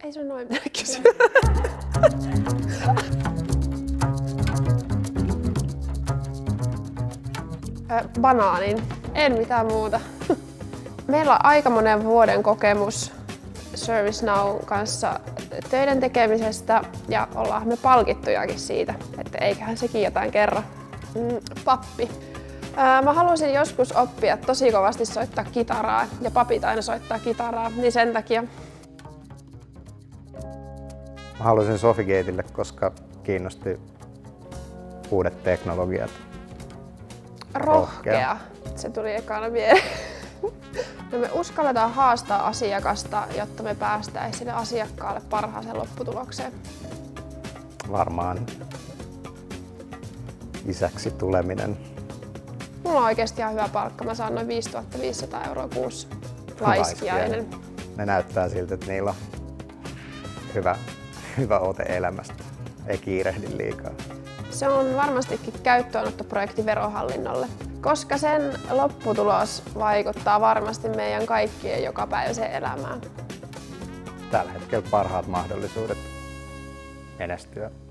Ei sun noin mitään kysyä. Banaanin. En mitään muuta. Meillä on aika monen vuoden kokemus ServiceNown kanssa töiden tekemisestä ja ollaan me palkittujakin siitä, että eiköhän sekin jotain kerro. Pappi. Mä halusin joskus oppia tosi kovasti soittaa kitaraa ja papit aina soittaa kitaraa, niin sen takia. Mä halusin Sofigateille, koska kiinnosti uudet teknologiat. Rohkea. Se tuli ekana mieleen. No me uskalletaan haastaa asiakasta, jotta me päästään sille asiakkaalle parhaaseen lopputulokseen. Varmaan isäksi tuleminen. Mulla on oikeasti ihan hyvä palkka. Mä saan noin 5 500 € kuussa. Laiskiainen. Ne näyttää siltä, että niillä on hyvä ote elämästä. Ei kiirehdi liikaa. Se on varmastikin käyttöönottoprojekti Verohallinnolle, koska sen lopputulos vaikuttaa varmasti meidän kaikkien jokapäiväiseen elämään. Tällä hetkellä parhaat mahdollisuudet menestyä